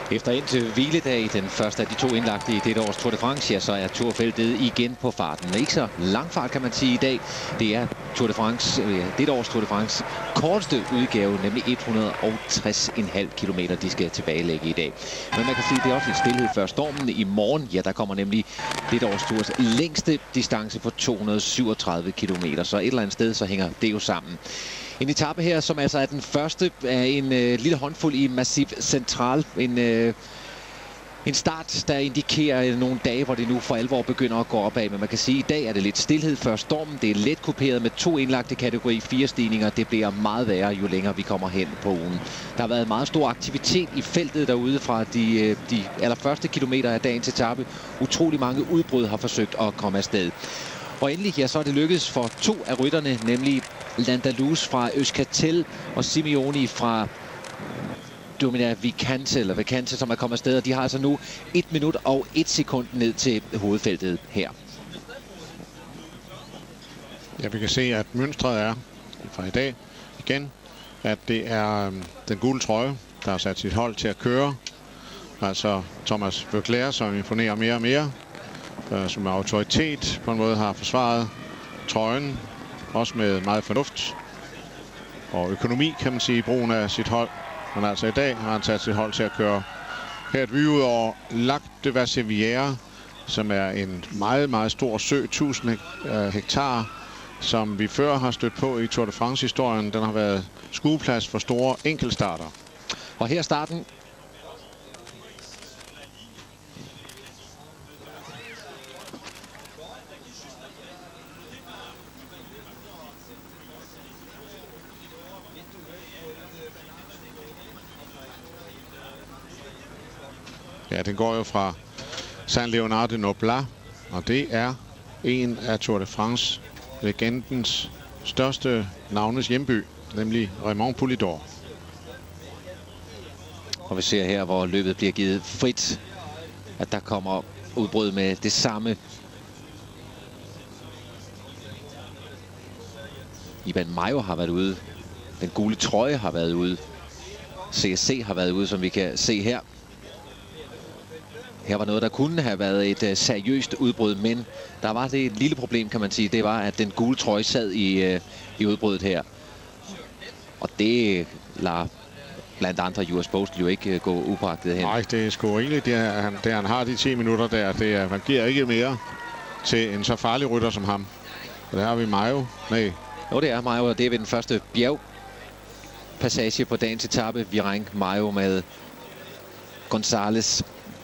Efter indtil hviledag, den første af de to indlagte i dette års Tour de France, ja, så er Tourfeltet igen på farten. Ikke så lang fart, kan man sige i dag. Det er Tour de France, dette års Tour de France korteste udgave, nemlig 160,5 kilometer, de skal tilbagelægge i dag. Men man kan sige, at det er også lidt stillhed før stormen. I morgen, ja, der kommer nemlig dette års Tours længste distance på 237 kilometer. Så et eller andet sted, så hænger det jo sammen. En etape her, som altså er den første af en lille håndfuld i Massif Central. En start, der indikerer nogle dage, hvor det nu for alvor begynder at gå opad. Men man kan sige, at i dag er det lidt stillhed før stormen. Det er let kuperet med 2 indlagte kategori 4 stigninger. Det bliver meget værre, jo længere vi kommer hen på ugen. Der har været meget stor aktivitet i feltet derude fra de allerførste kilometer af dagens etape. Utrolig mange udbrud har forsøgt at komme afsted. Og endelig, ja, så er det lykkedes for 2 af rytterne, nemlig Landalus fra Euskaltel og Simeoni fra Vicante, som er kommet afsted. Og de har altså nu 1 minut og 1 sekund ned til hovedfeltet her. Ja, vi kan se, at mønstret er fra i dag igen, at det er den gule trøje, der har sat sit hold til at køre. Altså Thomas Voeckler, som imponerer mere og mere, som med autoritet på en måde har forsvaret trøjen, også med meget fornuft og økonomi, kan man sige, i brugen af sit hold. Men altså i dag har han sat sit hold til at køre her et view over Lac de Vassivière, som er en meget, meget stor sø, 1000 hektar, som vi før har stødt på i Tour de France-historien. Den har været skueplads for store enkeltstarter. Og her starten. Ja, den går jo fra Saint-Léonard-de-Noblat, og det er en af Tour de France-legendens største navnes hjemby, nemlig Raymond Poulidor. Og vi ser her, hvor løbet bliver givet frit, at der kommer udbrud med det samme. Iban Mayo har været ude. Den gule trøje har været ude. CSC har været ude, som vi kan se her. Her var noget, der kunne have været et seriøst udbrud, men der var det et lille problem, kan man sige. Det var, at den gule trøje sad i udbruddet her. Og det lader blandt andre US Postal jo ikke gå upåagtet hen. Nej, det er sgu rigeligt. Det han har de 10 minutter der. Man giver ikke mere til en så farlig rytter som ham. Og der har vi Mayo. Nej. Jo, det er Mayo, og det er ved den første bjergpassage på dagens etape. Vireng Mayo med González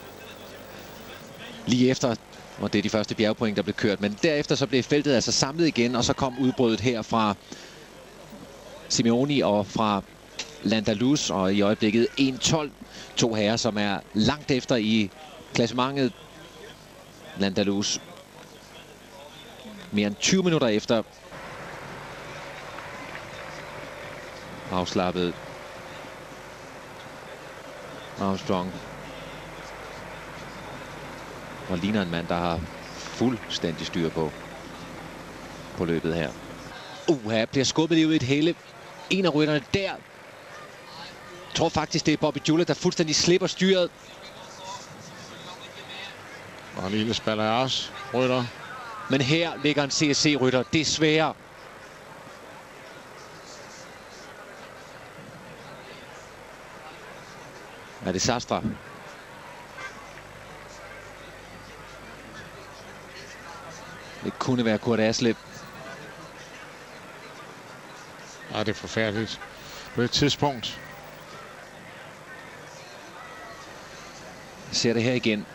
lige efter, og det er de første bjergpoint, der blev kørt. Men derefter så blev feltet altså samlet igen, og så kom udbruddet her fra Simeoni og fra Landalus, og i øjeblikket 1.12. 2 herrer, som er langt efter i klassementet. Landalus mere end 20 minutter efter. Afslappet Armstrong. Og ligner en mand, der har fuldstændig styr på løbet her. Her bliver skubbet lige ud i et hele. En af rytterne der. Jeg tror faktisk, det er Bobby Julle, der fuldstændig slipper styret. Og en lille Spalleras rytter. Men her ligger en CSC-rytter. Desværre. Er det Sastra? Det kunne være Kurt Aslip. Ja, det er forfærdeligt. På et tidspunkt. Jeg ser det her igen.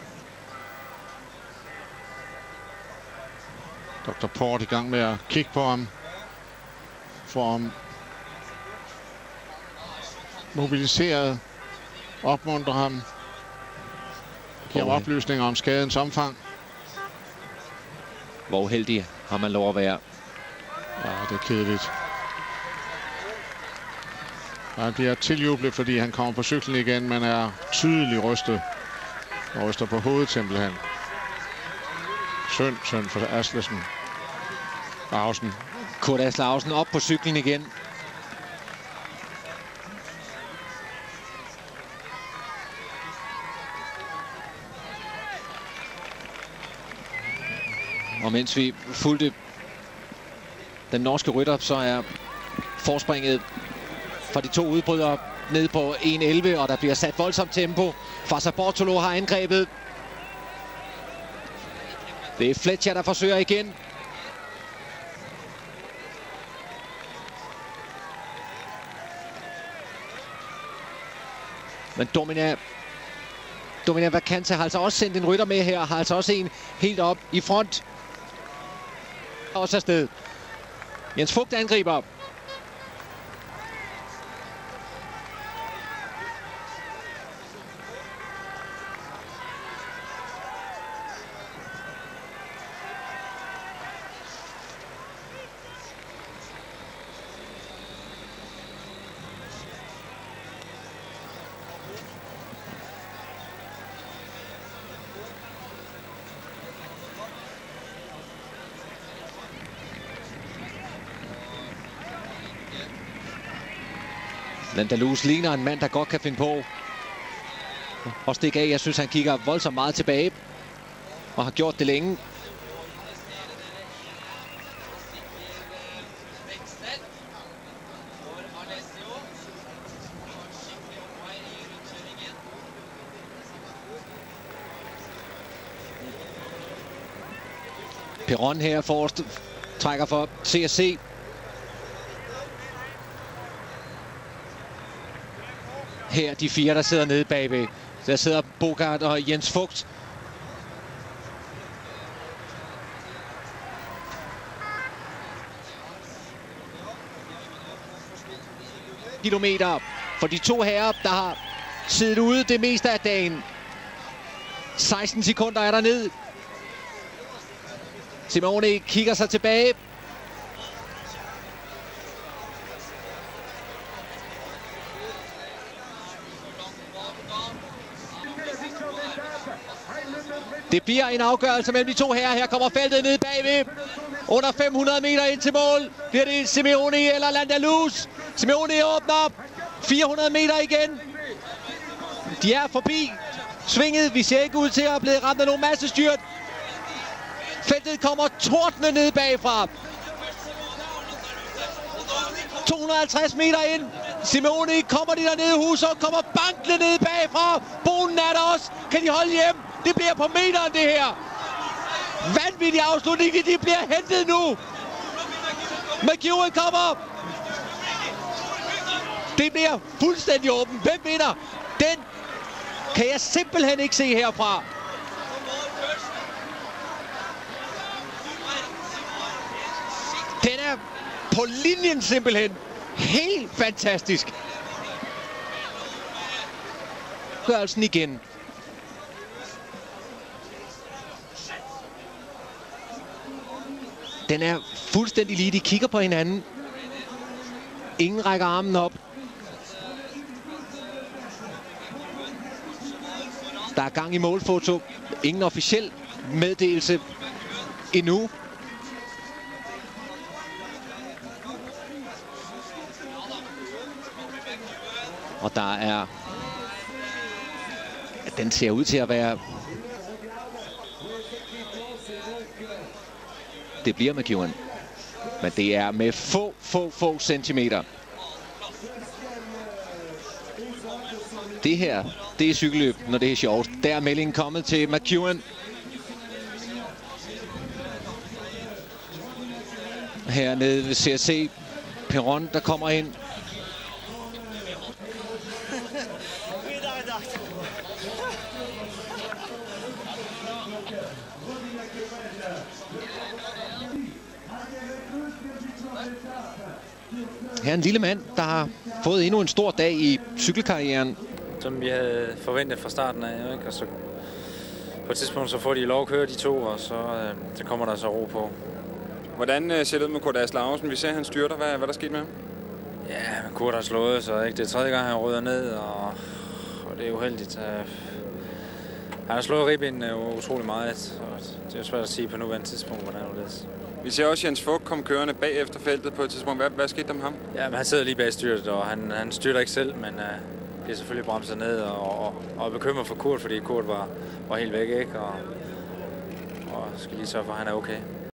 Dr. Port i gang med at kigge på ham. For ham mobiliseret. Opmuntrer ham. Giver oplysninger om skadens omfang. Hvor uheldig har man lov at være. Ja, det er kedeligt. Han bliver tiljublet, fordi han kommer på cyklen igen, men er tydeligt rystet. Og ryster på hovedet simpelthen. Synd for Aslesen. Ausen. Kurt Ausen op på cyklen igen. Og mens vi fulgte den norske rytter, så er forspringet for de to udbrydere ned på 1.11, og der bliver sat voldsomt tempo. Fassa Bortolo har angrebet. Det er Fletcher, der forsøger igen. Men Domina Vakanta har altså også sendt en rytter med her, har altså også en helt op i front. Også afsted. Jens Fugt angriber. Landalus ligner en mand, der godt kan finde på og stikke af. Jeg synes, han kigger voldsomt meget tilbage og har gjort det længe. Perron her forrest trækker for CSC. Her de fire, der sidder nede bagved. Der sidder Bogart og Jens Fugt. Kilometer for de to herrer, der har siddet ude det meste af dagen. 16 sekunder er der ned. Simone kigger sig tilbage. Det bliver en afgørelse mellem de to herrer. Her kommer feltet ned bagved. Under 500 meter ind til mål. Bliver det Simeone eller Landalus? Simeone åbner. 400 meter igen. De er forbi svinget. Vi ser ikke ud til at blive ramt af nogen massestyrt. Feltet kommer tordne ned bagfra. 250 meter ind. Simeone kommer de dernede. Hushovd kommer bankende ned bagfra. Bonen er der også. Kan de holde hjem? Det bliver på meteren, det her. Vanvittig afslutning. De bliver hentet nu. McEwan kommer. Det bliver fuldstændig åbent. Hvem vinder? Den kan jeg simpelthen ikke se herfra. Den er på linjen simpelthen. Helt fantastisk. Gørelsen igen. Den er fuldstændig lige. De kigger på hinanden. Ingen rækker armen op. Der er gang i målfoto. Ingen officiel meddelelse endnu. Og der er... Den ser ud til at være... Det bliver McEwan. Men det er med få centimeter. Det her, det er cykelløb, når det er sjovt. Der er meldingen kommet til McEwan. Hernede ved CSC. Perron, der kommer ind. Her er en lille mand, der har fået endnu en stor dag i cykelkarrieren. Som vi havde forventet fra starten af, ikke? Og så på et tidspunkt så får de lov at køre de to, og så kommer der så ro på. Hvordan ser det ud med Kurt Asle Augen? Vi ser, at han styrter. Hvad er der sket med ham? Ja, Kurt har slået, så ikke? Det er tredje gang, han rydder ned, og det er uheldigt. Han har slået ribbenene utrolig meget, og det er svært at sige på nuværende tidspunkt, hvordan det er. Vi ser også Jens Fugt komme kørende bag efter feltet på et tidspunkt. Hvad skete der med ham? Ja, men han sidder lige bag styret, og han styrter ikke selv, men bliver selvfølgelig bremset ned og bekymret for Kurt, fordi Kurt var helt væk, ikke? Og og skal lige sørge for, at han er okay.